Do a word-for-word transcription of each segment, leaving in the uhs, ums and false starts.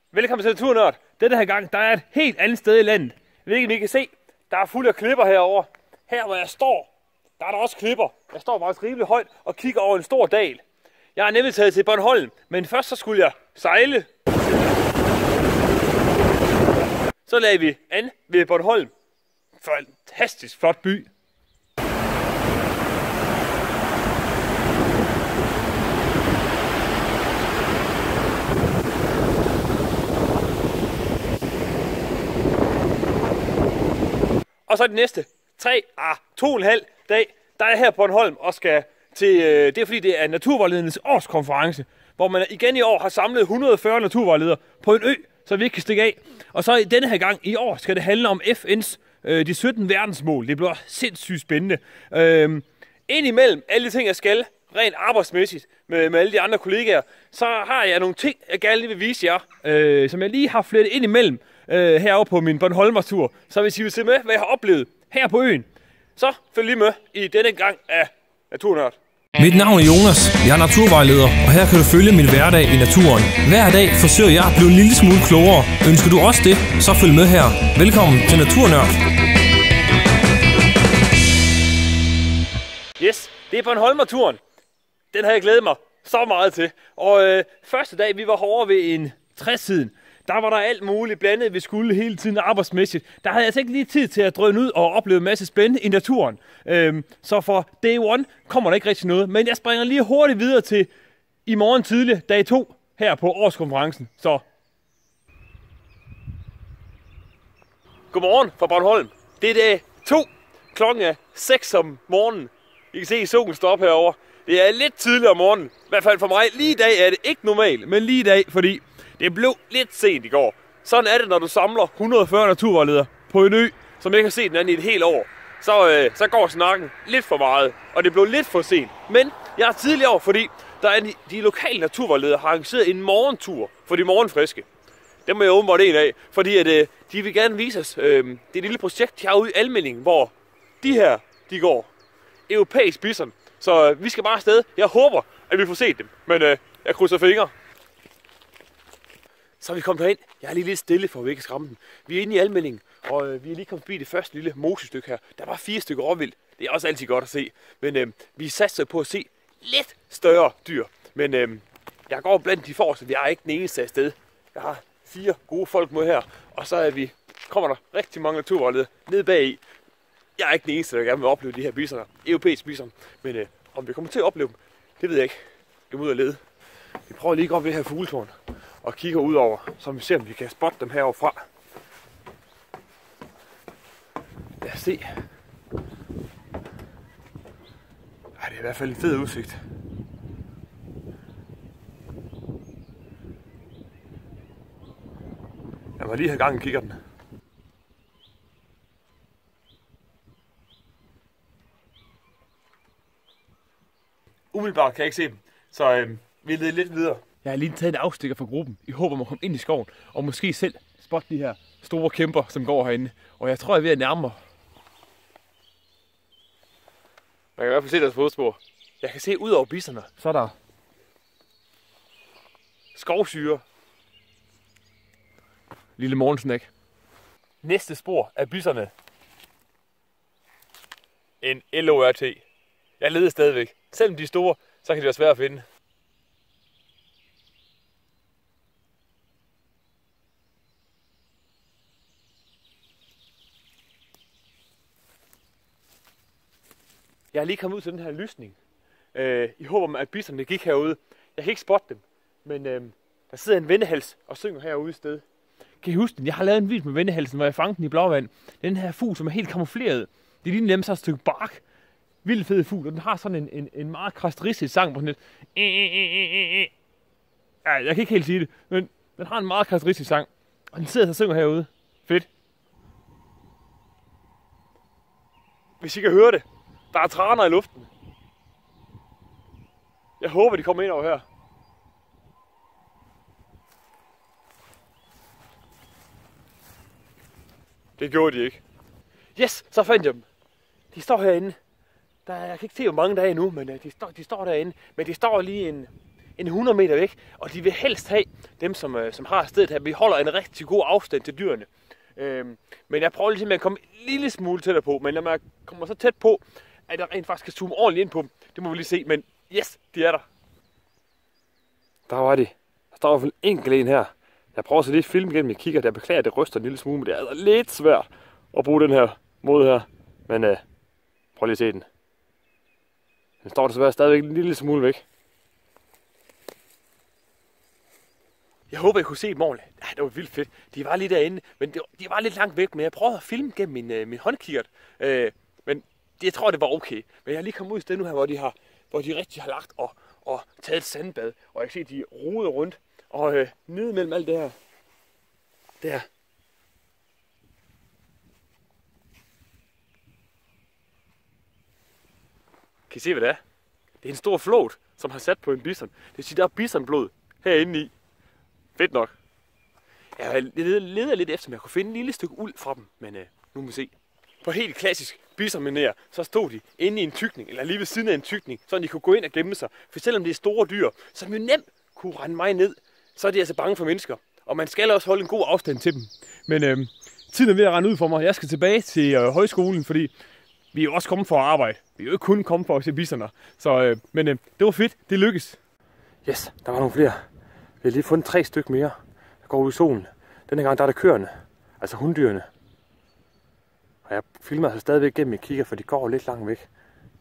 Velkommen til Naturnørd. Denne her gang, der er et helt andet sted i landet. Hvilket I kan se, der er fuld af klipper herovre. Her hvor jeg står, der er der også klipper. Jeg står faktisk rimelig højt og kigger over en stor dal. Jeg er nemlig taget til Bornholm, men først så skulle jeg sejle. Så lagde vi an ved Bornholm. Fantastisk flot by. Og så de næste tre, ah, to og en halv dag, der er jeg her på Bornholm og skal til, øh, det er fordi det er Naturvejledernes årskonference, hvor man igen i år har samlet et hundrede og fyrre naturvejledere på en ø, så vi ikke kan stikke af. Og så i denne her gang i år skal det handle om F N's øh, de sytten verdensmål. Det bliver sindssygt spændende. Øh, Indimellem alle de ting, jeg skal, rent arbejdsmæssigt med, med alle de andre kollegaer, så har jeg nogle ting, jeg gerne lige vil vise jer, øh, som jeg lige har flettet ind imellem øh, herovre på min Bornholmer-tur. Så hvis I vil se med, hvad jeg har oplevet her på øen, så følg lige med i denne gang af Naturnørd. Mit navn er Jonas, jeg er naturvejleder, og her kan du følge min hverdag i naturen. Hver dag forsøger jeg at blive en lille smule klogere. Ønsker du også det, så følg med her. Velkommen til Naturnørd. Yes, det er Bornholmer-turen. Den har jeg glædet mig så meget til. Og øh, første dag, vi var herovre ved en træsiden. Der var der alt muligt blandet, vi skulle hele tiden arbejdsmæssigt. Der havde jeg altså ikke lige tid til at drøne ud og opleve en masse spændende i naturen. Øhm, så for day one kommer der ikke rigtig noget. Men jeg springer lige hurtigt videre til i morgen tidlig, dag to, her på årskonferencen. Så godmorgen fra Bornholm. Det er dag to. Klokken er seks om morgenen. I kan se, at solen står op herovre. Det er lidt tidligere om morgenen. I hvert fald for mig. Lige i dag er det ikke normalt, men lige i dag, fordi det blev lidt sent i går. Sådan er det, når du samler et hundrede og fyrre naturvejledere på en ø, som ikke har set den anden i et helt år. Så, øh, så går snakken lidt for meget, og det blev lidt for sent. Men jeg er tidligere over, fordi der er de, de lokale naturvejledere har arrangeret en morgentur for de morgenfriske. Det må jeg åbenbart en af, fordi at, øh, de vil gerne vise os øh, det er et lille projekt, de har ude i Almindingen, hvor de her, de går europæisk bison. Så øh, vi skal bare afsted. Jeg håber, at vi får set dem, men øh, jeg krydser fingre. Så er vi kommet herind. Jeg er lige lidt stille for at vi ikke skræmme dem. Vi er inde i Almindingen, og øh, vi er lige kommet forbi det første lille mosestykke her. Der var fire stykker råvildt. Det er også altid godt at se. Men øh, vi satser på at se lidt større dyr. Men øh, jeg går blandt de forreste. Jeg er ikke den eneste af sted. Jeg har fire gode folk med her. Og så er vi, kommer der rigtig mange naturvejledere ned bagi. Jeg er ikke den eneste, der gerne vil opleve de her bisoner. Europæiske bison. Men øh, om vi kommer til at opleve dem, det ved jeg ikke. Jeg må ud og lede. Vi prøver lige at gå op ved det her fugletårn og kigger ud over, så vi ser, om vi kan spotte dem herovre fra. Lad os se. Ej, det er i hvert fald en fed udsigt. Jeg må lige have gang i kiggerten. Umiddelbart kan jeg ikke se dem, så øh, vi leder lidt videre. Jeg har lige taget en afstikker fra gruppen i håb om at komme ind i skoven, og måske selv spotte de her store kæmper, som går herinde. Og jeg tror, jeg er ved at nærme mig. Man kan i hvert fald se deres fodspor. Jeg kan se ud over biserne, så er der skovsyre. Lille morgensnack. Næste spor af biserne. En L O R T. Jeg leder stadigvæk. Selvom de er store, så kan de være svære at finde. Jeg er lige kommet ud til den her lysning. Øh, I håber om, at biserne gik herude. Jeg kan ikke spotte dem, men øh, der sidder en vendehals og synger herude i sted. Kan I huske den? Jeg har lavet en video med vendehalsen, hvor jeg fangede den i blåvand. Den her fugl, som er helt kamufleret. Det ligner nemlig så et stykke bark. Vildt fed fugl, og den har sådan en, en, en meget karakteristisk sang på sådan et. Ja, jeg kan ikke helt sige det, men den har en meget karakteristisk sang. Og den sidder og synger herude. Fedt. Hvis I kan høre det. Der er traner i luften. Jeg håber, de kommer ind over her. Det gjorde de ikke. Yes, så fandt jeg dem. De står herinde. Der, jeg kan ikke se, hvor mange der er endnu, men de står, de står derinde. Men de står lige en, en hundrede meter væk, og de vil helst have dem som, øh, som har stedet her, vi holder en rigtig god afstand til dyrene. Øh, men jeg prøver ligesom at komme en lille smule tættere på, men når man kommer så tæt på, at jeg rent faktisk kan zoome ordentligt ind på dem, det må vi lige se, men yes, de er der. Der var de. Der står i hvert fald en enkelt en her. Jeg prøver så lige at filme igennem, jeg kigger, der beklager, at det ryster en lille smule, men det er altså lidt svært at bruge den her måde her. Men øh, prøv lige at se den. Den står desværre stadigvæk en lille smule væk. Jeg håber, I kunne se dem ordentligt. Ja, det var vildt fedt. De var lige derinde, men de, de var lidt langt væk. Men jeg prøvede at filme gennem min, øh, min håndkikkert. Øh, men jeg tror, det var okay. Men jeg har lige kommet ud i stedet nu her, hvor de, har, hvor de rigtig har lagt og, og taget et sandbad. Og jeg kan se, at de roder rundt. Og øh, nede mellem alt det her. Der. Kan I se, hvad det er? Det er en stor flåt, som har sat på en bison. Det vil sige, der er bisonblod herinde i. Fedt nok. Jeg leder lidt efter, om jeg kunne finde en lille stykke uld fra dem, men øh, nu må vi se. På helt klassisk bisonmanér, så stod de inde i en tykning, eller lige ved siden af en tykning, så de kunne gå ind og gemme sig. For selvom det er store dyr, som jo nemt kunne rende mig ned, så er de altså bange for mennesker. Og man skal også holde en god afstand til dem. Men øh, tiden er ved at rende ud for mig. Jeg skal tilbage til øh, højskolen, fordi vi er jo også kommet for at arbejde. Vi er jo ikke kun kommet for at se bisoner. Så, øh, men øh, det var fedt. Det lykkes. Yes, der var nogle flere. Vi har lige fundet tre stykker mere, der går ud i solen. Denne gang der er der køerne, altså hunddyrene. Og jeg filmer altså stadigvæk gennem mit kigger, for de går lidt langt væk.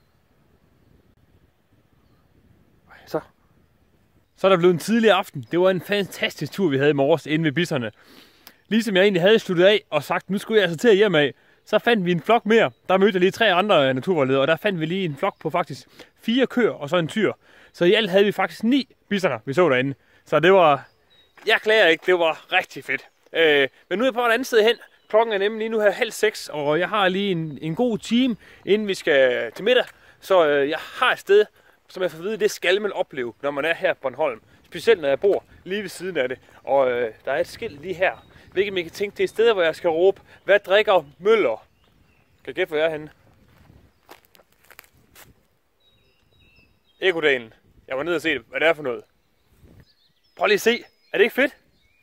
Så. Så er der blevet en tidlig aften. Det var en fantastisk tur, vi havde i morges inde ved biserne. Ligesom jeg egentlig havde sluttet af og sagt, nu skulle jeg altså til at hjem af, så fandt vi en flok mere. Der mødte jeg lige tre andre naturvejledere, og der fandt vi lige en flok på faktisk fire køer og så en tyr. Så i alt havde vi faktisk ni bisoner, vi så derinde. Så det var, jeg klager ikke, det var rigtig fedt. Øh, men nu er jeg på et andet sted hen. Klokken er nemlig lige nu her halv seks, og jeg har lige en, en god time, inden vi skal til middag. Så øh, jeg har et sted, som jeg får at vide, det skal man opleve, når man er her på Bornholm. Specielt når jeg bor lige ved siden af det. Og øh, der er et skilt lige her, hvilket man kan tænke, det er et sted, hvor jeg skal råbe, hvad drikker Møller? Kan jeg gætte, hvor jeg er henne? Ekkodalen. Jeg var nede og se det, hvad det er for noget. Prøv lige at se. Er det ikke fedt?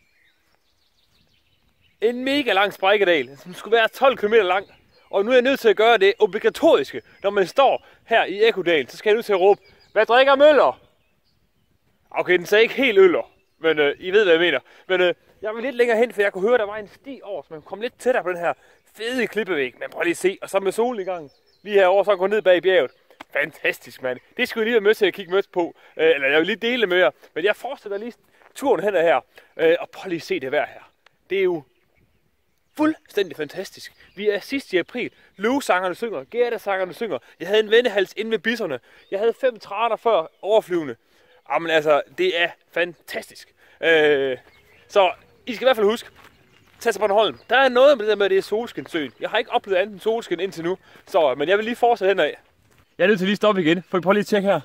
En mega lang sprækkedal, som skulle være tolv kilometer lang. Og nu er jeg nødt til at gøre det obligatoriske. Når man står her i Ekkodalen, så skal jeg nødt til at råbe, hvad drikker Møller? Okay, den sagde ikke helt øller, men øh, I ved, hvad jeg mener. Men øh, jeg var lidt længere hen, for jeg kunne høre, at der var en sti over, så man kom lidt tættere på den her fede klippevæg. Men prøv lige at se, og så med solen i gang. Lige herovre, så går ned bag bjerget. Fantastisk, mand. Det skulle jeg lige være med til at kigge med på. Øh, eller jeg vil lige dele med jer. Men jeg fortsætter lige turen hen her. Øh, og prøv lige at se det vejr her. Det er jo fuldstændig fantastisk. Vi er sidst i april. Løvesangerne synger. Gærdesangerne synger. Jeg havde en vennehals inde ved bisserne. Jeg havde fem træter før overflyvende. Jamen altså, det er fantastisk. Øh, så I skal i hvert fald huske, tag til Bornholm. Der er noget med det der med, at det er solskinsøen. Jeg har ikke oplevet andet end solskin indtil nu. Så, men jeg vil lige fortsætte henad. Jeg er nødt til lige at stoppe igen. For I prøve lige at tjekke her.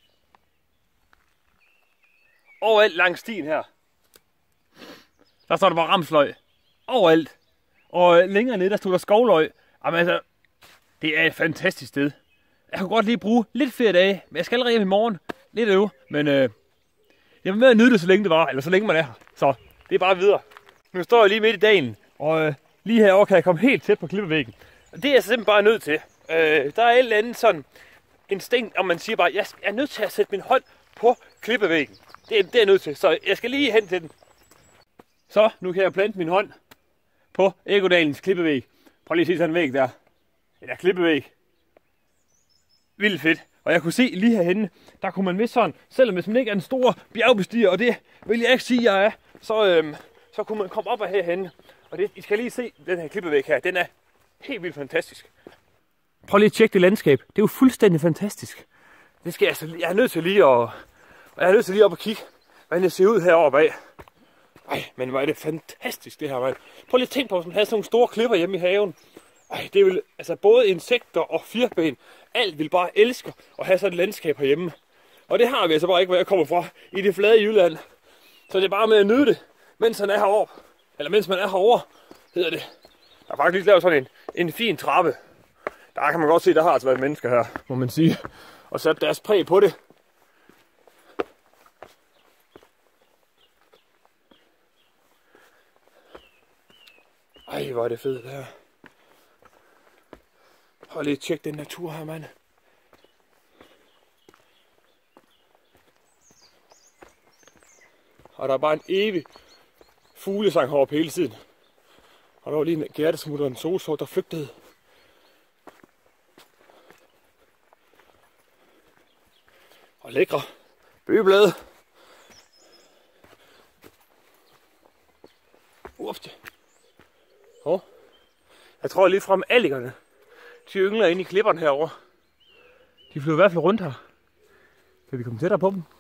Overalt langs stien her. Der står der bare ramsløg. Overalt. Og længere nede, der stod der skovløg. Jamen altså, det er et fantastisk sted. Jeg kunne godt lige bruge lidt flere dage, men jeg skal allerede hjem i morgen. Lidt øve, men øh, jeg vil med at nyde det, så længe det var, eller så længe man er her. Så det er bare videre. Nu står jeg lige midt i dagen, og øh, lige herovre kan jeg komme helt tæt på klippevæggen. Og det er jeg simpelthen bare nødt til. Øh, der er et eller andet sådan instinkt, og man siger bare, jeg er nødt til at sætte min hånd på klippevæggen. Det er, det er jeg nødt til, så jeg skal lige hen til den. Så, nu kan jeg plante min hånd på Ekkodalens klippevæg. Prøv lige at se sådan en væg der. Eller klippevæg. Vildt fedt. Og jeg kunne se lige herhenne, der kunne man vist sådan, selvom hvis man ikke er en stor bjergbestiger, og det vil jeg ikke sige, jeg er, så, øhm, så kunne man komme op af herhenne. Og det, I skal lige se den her klippevæg her, den er helt vildt fantastisk. Prøv lige at tjekke det landskab. Det er jo fuldstændig fantastisk. Det skal jeg, altså, jeg er nødt til lige at, og jeg er nødt til lige op og kigge, hvordan det ser ud heroppe bag. Ej, men hvor er det fantastisk det her, mand. Prøv lige at tænke på, hvis man havde sådan nogle store klipper hjemme i haven. Ej, det vil altså både insekter og firben. Alt vil bare elske at have sådan et landskab herhjemme. Og det har vi altså bare ikke, hvor jeg kommer fra, i det flade Jylland. Så det er bare med at nyde det, mens han er heroppe. Eller mens man er herovre, hedder det. Der er faktisk lavet sådan en, en fin trappe. Der kan man godt se, der har altså været mennesker her, må man sige. Og sat deres præg på det. Ej, hvor er det fedt det her. Hold lige tjek den natur her, mand. Og der er bare en evig fuglesang heroppe hele tiden. Og der var lige en gærtesmutter og en solsort, der flygtede. Og lækre bøgeblade. Ups. Hov. Jeg tror lige frem alligerne. De yngler inde i klipperne herovre. De flyver i hvert fald rundt her. Kan vi komme tættere på dem?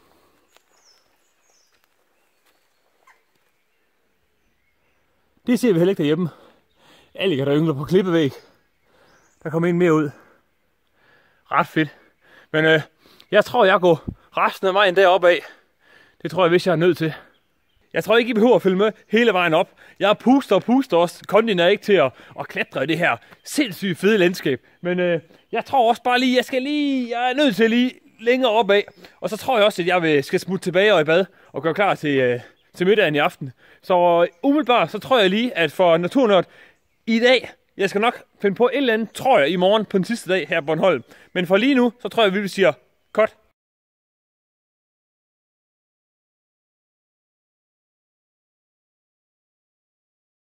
Det ser vi heller ikke derhjemme. Alliger, der yngler på klippevæg. Der kommer en mere ud. Ret fedt. Men øh, jeg tror, jeg går resten af vejen deroppe af. Det tror jeg, hvis jeg er nødt til. Jeg tror ikke, I behøver at følge med hele vejen op. Jeg puster og puster også. Kondien er ikke til at, at klatre i det her sindssygt fede landskab. Men øh, jeg tror også bare lige, jeg skal lige, jeg er nødt til lige længere opad. Og så tror jeg også, at jeg vil, skal smutte tilbage og i bad og gøre klar til, øh, til middagen i aften. Så umiddelbart, så tror jeg lige, at for Naturnørd i dag, jeg skal nok finde på et eller andet, tror jeg, i morgen på den sidste dag her på Bornholm. Men for lige nu, så tror jeg, at vi vil sige, cut.